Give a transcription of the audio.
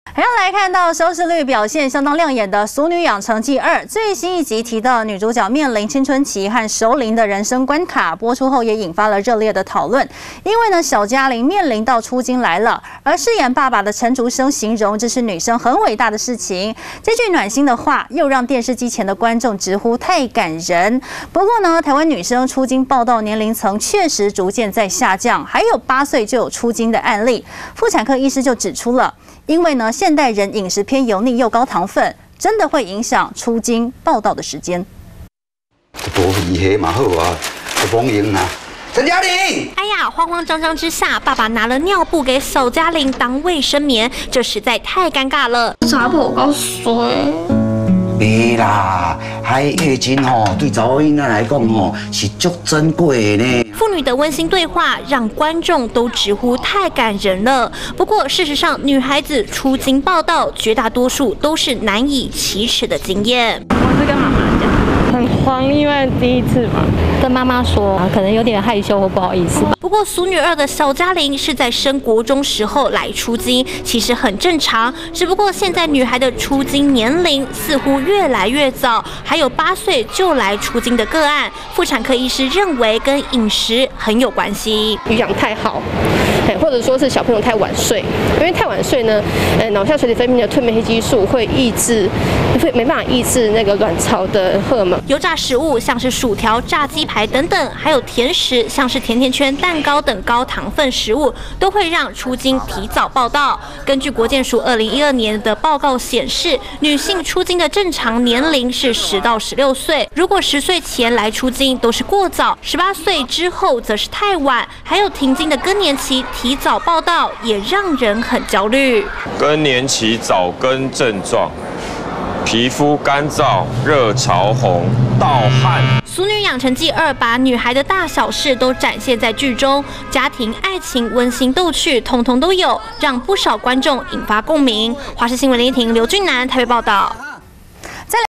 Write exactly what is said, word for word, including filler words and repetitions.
还要来看到收视率表现相当亮眼的《俗女养成记二》最新一集提到女主角面临青春期和熟龄的人生关卡，播出后也引发了热烈的讨论。因为呢，小嘉玲面临到出经来了，而饰演爸爸的陈竹生形容这是女生很伟大的事情。这句暖心的话又让电视机前的观众直呼太感人。不过呢，台湾女生出经报道年龄层确实逐渐在下降，还有八岁就有出经的案例。妇产科医师就指出了。 因为呢，现代人饮食偏油腻又高糖分，真的会影响出经报道的时间。 多厉害嘛好啊，光赢啊！陈嘉玲， 哎呀，慌慌张张之下，爸爸拿了尿布给小嘉玲当卫生棉，这实在太尴尬了。 查甫够水。 袂啦，海月经吼，对查某囡仔来讲吼是足珍贵的呢。 父女的温馨对话让观众都直呼太感人了。不过事实上，女孩子出经报道，绝大多数都是难以启齿的经验。 我是跟妈妈讲，很慌，因为第一次嘛，跟妈妈说，可能有点害羞或不好意思吧。 不过，俗女二的小嘉玲是在升国中时候来出经，其实很正常。只不过现在女孩的出经年龄似乎越来越早，还有八岁就来出经的个案。妇产科医师认为跟饮食很有关系， 营养太好，或者说是小朋友太晚睡，因为太晚睡呢，呃，脑下垂体分泌的褪黑激素会抑制，会没办法抑制那个卵巢的荷尔蒙。 油炸食物像是薯条、炸鸡排等等，还有甜食像是甜甜圈、蛋糕等高糖分食物，都会让出经提早报到。根据国健署二零一二年的报告显示，女性出经的正常年龄是十到十六岁，如果十岁前来出经都是过早，十八岁之后则是太晚。还有停经的更年期提早报到，也让人很焦虑。 更年期早更症状。 皮肤干燥、热潮红、盗汗。 《俗女养成记二》把女孩的大小事都展现在剧中，家庭、爱情、温馨、逗趣，统统都有，让不少观众引发共鸣。华视新闻林依婷、刘俊南台北报道。